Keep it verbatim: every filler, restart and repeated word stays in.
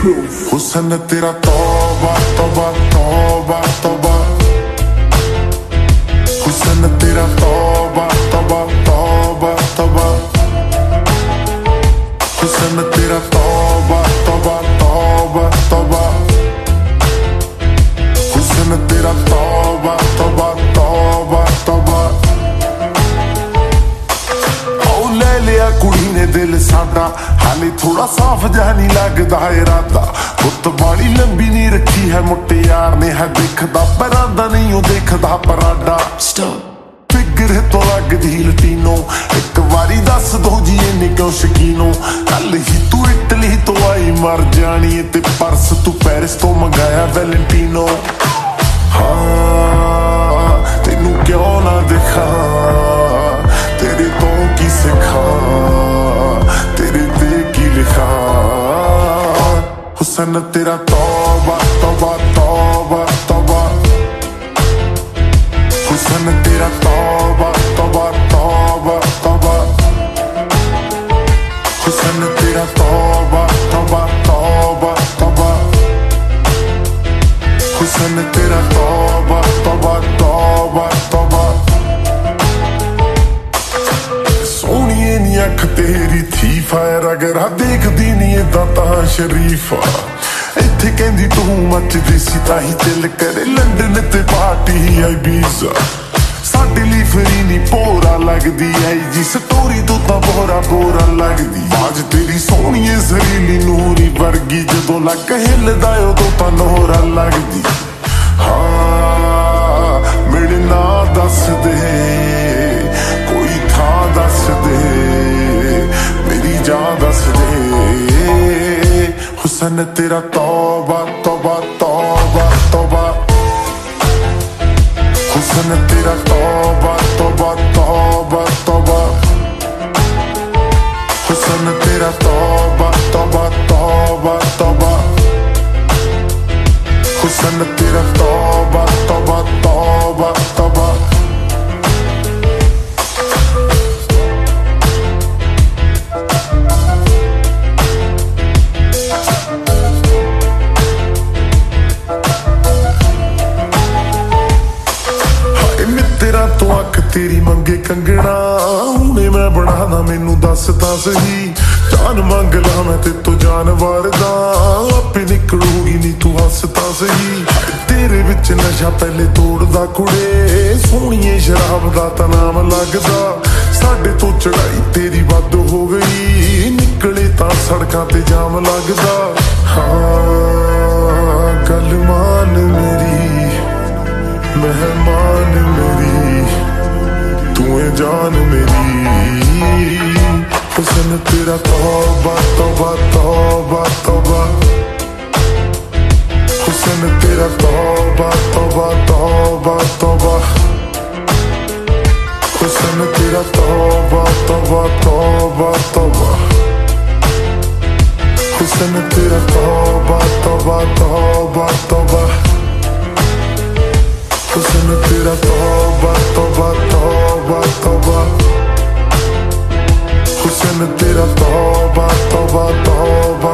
Proof. हुस्न तेरा तौबा तौबा तौबा तौबा, हुस्न तेरा तौबा तौबा तौबा तौबा, हुस्न तेरा तौबा तौबा तौबा तौबा, हुस्न तेरा तौबा तौबा तौबा तौबा। ओ ले लिया कुड़ी ने दिल साडा, हाले थोड़ा साफ जहा नहीं लगदा इरादा। गुत बाली लंबी नहीं रखी है मुटियार ने, है देखदा परादा नहीं ओ देखदा पराडा। फिगर तो लगदी लटीनो, एक बारी दस दो जी इन्नी क्यों शकीनो। कल ही तू इटली तो आई मर जानी, ते परस तू पेरिस तो मंगाया वैलेंटीनो। हाँ तेनू क्यों ना दिखा, तेरे तो की सिखा, तेरे ते की लिखा। हुस्न तेरा तौबा तौबा तौबा तौबा, हुस्न तेरा तौबा तौबा तौबा तौबा, हुस्न तेरा तौबा तौबा तौबा तौबा, हुस्न तेरा तौबा तौबा तौबा तौबा। सोहणिए नी अख तेरी थी फायर, अगर आ देखदी नी इदां तां शरीफा। इत्थे कहंदी तू मचदी सी ताही दिल करे लंडन ते पार्टी आई बीजा। साडे लई फ्री नी भोरा लगदी आई जी, स्टोरी तू तां बोरा बोरा लगदी। बाज तेरी सोहणिए जरीली नूरी वर्गी, जदों लक हिलदा उदों तां नोरा लगदी। हाँ मेरे ना दस दे, कोई थां दस दे, मेरी जान दस दे। हुस्न तेरा तौबा तौबा तौबा तौबा, हुस्न तेरा तौबा तौबा तौबा तौबा, हुस्न तेरा तौबा तौबा तौबा तौबा, हुस्न तेरा तौबा तौबा तौबा तौबा। तेरा तो अख तेरी मंगे कंगना, हुणे मैं बनाना मैनू दस ता सही। जान मंग ला मैं ते तो जानवर दा, आपे निकलूगी नी तू हसता सही। तेरे विच नशा पहले तोड़दा कुड़े, सोहणिए शराब दा तां नाम लगदा। साडे तो चढ़ाई तेरी वध हो गई, निकले तां सड़कां ते जाम लगदा। हाँ गल मान मेरी मेहमान मेरी, तू है जान मेरी। हुस्न तेरा तौबा तौबा तौबा तौबा, हुस्न तेरा तौबा तौबा तौबा तौबा, हुस्न तेरा तौबा तौबा तौबा तौबा, हुस्न तेरा तौबा तौबा तौबा तौबा, हुस्न तेरा तौबा तौबा तौबा तौबा, हुस्न तेरा तौबा तौबा तौबा